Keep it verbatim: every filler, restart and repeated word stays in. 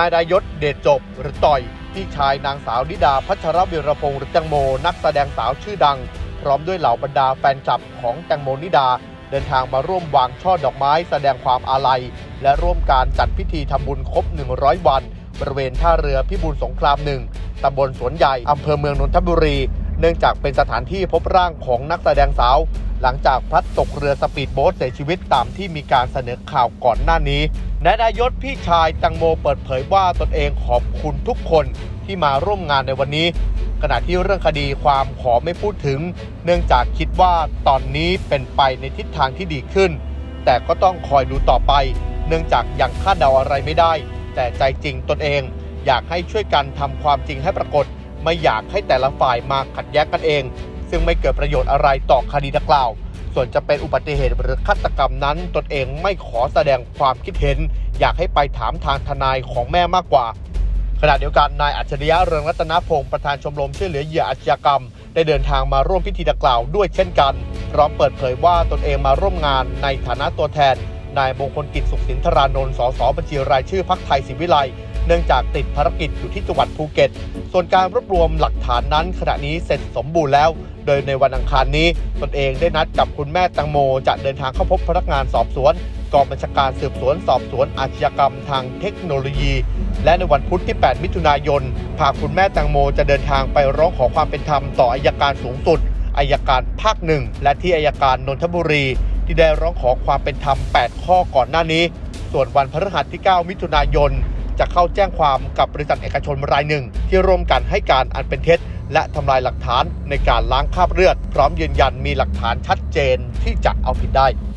ายดายศเดชจบหรือต่อยพี่ชายนางสาวนิดาพัชรวีรพงษ์หรือแตงโมนักแสดงสาวชื่อดังพร้อมด้วยเหล่าบรรดาแฟนคลับของแตงโมนิดาเดินทางมาร่วมวางช่อดอกไม้แสดงความอาลัยและร่วมการจัดพิธีทำบุญครบหนึ่งร้อยวันบริเวณท่าเรือพิบูลสงครามหนึ่งตำบลสวนใหญ่อำเภอเมืองนนทบุรีเนื่องจากเป็นสถานที่พบร่างของนักแสดงสาวหลังจากพลัดตกเรือสปีดโบ๊ทเสียชีวิตตามที่มีการเสนอข่าวก่อนหน้านี้นายดายศพี่ชายแตงโมเปิดเผยว่าตนเองขอบคุณทุกคนที่มาร่วมงานในวันนี้ขณะที่เรื่องคดีความขอไม่พูดถึงเนื่องจากคิดว่าตอนนี้เป็นไปในทิศทางที่ดีขึ้นแต่ก็ต้องคอยดูต่อไปเนื่องจากยังคาดเดาอะไรไม่ได้แต่ใจจริงตนเองอยากให้ช่วยกันทำความจริงให้ปรากฏไม่อยากให้แต่ละฝ่ายมาขัดแย้งกันเองซึ่งไม่เกิดประโยชน์อะไรต่อคดีดังกล่าวส่วนจะเป็นอุบัติเหตุหรือฆาตกรรมนั้นตนเองไม่ขอแสดงความคิดเห็นอยากให้ไปถามทางทนายของแม่มากกว่าขณะเดียวกันนายอัจฉริยะเรืองรัตนพงศ์ประธานชมรมช่วยเหลือเหยื่ออาชญากรรมได้เดินทางมาร่วมพิธีดังกล่าวด้วยเช่นกันพร้อมเปิดเผยว่าตนเองมาร่วมงานในฐานะตัวแทนนายมงคลกิจสุขสินธารานนท์สสบัญชีรายชื่อพรรคไทยศรีวิไลเนื่องจากติดภารกิจอยู่ที่จังหวัดภูเก็ตส่วนการรวบรวมหลักฐานนั้นขณะนี้เสร็จสมบูรณ์แล้วโดยในวันอังคารนี้ตนเองได้นัดกับคุณแม่แตงโมจะเดินทางเข้าพบพนักงานสอบสวนกองบัญชาการสืบสวนสอบสวนอาชญากรรมทางเทคโนโลยีและในวันพุธที่แปดมิถุนายนพาคุณแม่แตงโมจะเดินทางไปร้องขอความเป็นธรรมต่ออัยการสูงสุดอัยการภาคหนึ่งและที่อัยการนนทบุรีที่ได้ร้องขอความเป็นธรรมแปดข้อก่อนหน้านี้ส่วนวันพฤหัสที่เก้ามิถุนายนจะเข้าแจ้งความกับบริษัทเอกชนรายหนึ่งที่ร่วมกันให้การอันเป็นเท็จและทำลายหลักฐานในการล้างคราบเลือดพร้อมยืนยันมีหลักฐานชัดเจนที่จะเอาผิดได้